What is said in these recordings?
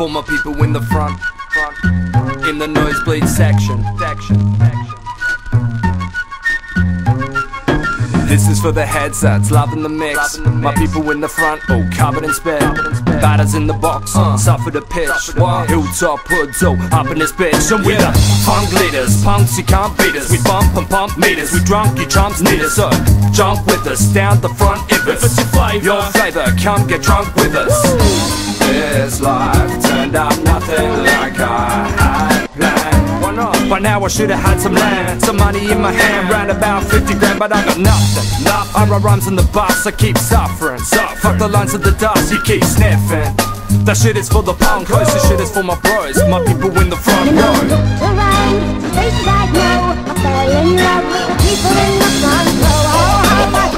For my people in the front, in the nosebleed section. This is for the headsets, loving the mix. My people in the front, all covered in spit. Batters in the box, suffer the pitch. Hilltop hoods, all up in this bitch. And we're the funk leaders, punks you can't beat us. We bump and pump meters, we drunk, you chumps need us. So jump with us, down the front if it's your flavor, come get drunk with us. This life turned out nothing like I had planned. Why not? By now I should've had some land, some money in my hand, round about 50 grand, but I got nothing. I write rhymes on the bus, I keep suffering. Fuck the lines of the dust, you keep sniffing. That shit is for the punkos, this shit is for my bros, my people in the front row. You know I looked around, the faces I know, I fell in love with the people in the front row. Oh, how much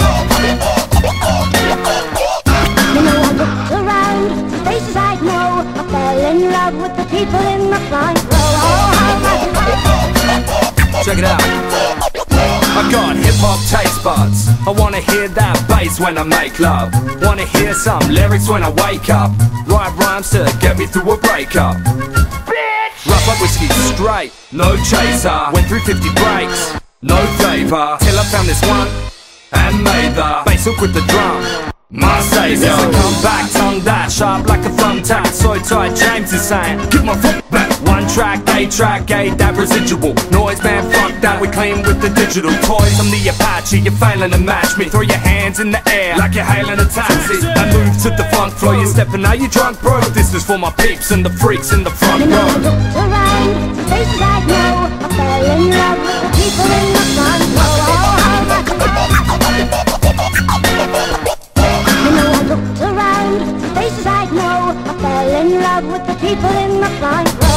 You know I looked around, the faces I know, I fell in love with the people in the front row. Oh, how much Check it out. I got hip-hop taste buds. I wanna hear that bass when I make love. Wanna hear some lyrics when I wake up. Write rhymes to get me through a breakup. Bitch! Rough up whiskey straight, no chaser. Went through 50 breaks, no favor. Till I found this one and made the bass hook with the drum. My savior. As I come back, tongue that sharp like a thumbtack. So tight, James is saying, give my foot back. One track, A that residual noise, man, fuck that, we clean with the digital toys. I'm the Apache, you're failing to match me. Throw your hands in the air like you're hailing a taxi. I move to the funk flow, you're stepping out, you drunk, bro. This is for my peeps and the freaks in the front row. You know I looked around, the faces I know, I fell in love with the people in the front row. Oh, how much You know I looked around, the faces I know, I fell in love with the people in the front row.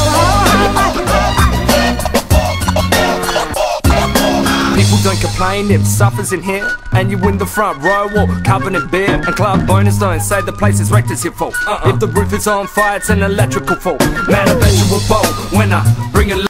People don't complain if suffers in here and you in the front row or covered in beer. And club owners don't say the place is wrecked, it's your fault. If the roof is on fire, it's an electrical fault. Man, I bet you will bolt when I bring a